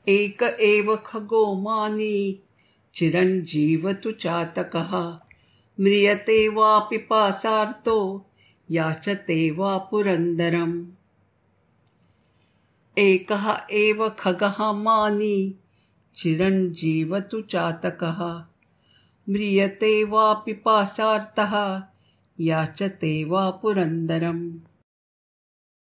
एक एव खगो मानी चिरञ्जीवतु चातकः म्रियते वा पिपासार्तो याचते वा पुरन्दरम्। एकः एव खगः मानी चिरञ्जीवतु चातकः म्रियते वा पिपासार्तः याचते वा पुरन्दरम्।